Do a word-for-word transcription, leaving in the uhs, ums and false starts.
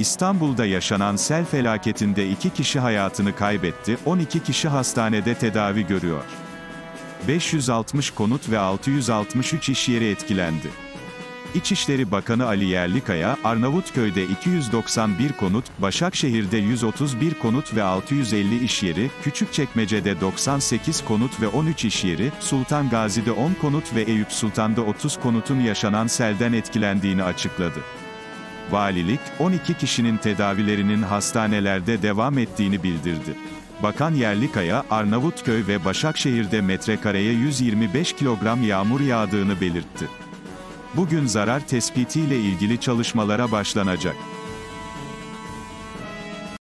İstanbul'da yaşanan sel felaketinde iki kişi hayatını kaybetti, on iki kişi hastanede tedavi görüyor. beş yüz altmış konut ve altı yüz altmış üç iş yeri etkilendi. İçişleri Bakanı Ali Yerlikaya, Arnavutköy'de iki yüz doksan bir konut, Başakşehir'de yüz otuz bir konut ve altı yüz elli iş yeri, Küçükçekmece'de doksan sekiz konut ve on üç iş yeri, Sultan Gazi'de on konut ve Eyüp Sultan'da otuz konutun yaşanan selden etkilendiğini açıkladı. Valilik, on iki kişinin tedavilerinin hastanelerde devam ettiğini bildirdi. Bakan Yerlikaya, Arnavutköy ve Başakşehir'de metrekareye yüz yirmi beş kilogram yağmur yağdığını belirtti. Bugün zarar tespitiyle ilgili çalışmalara başlanacak.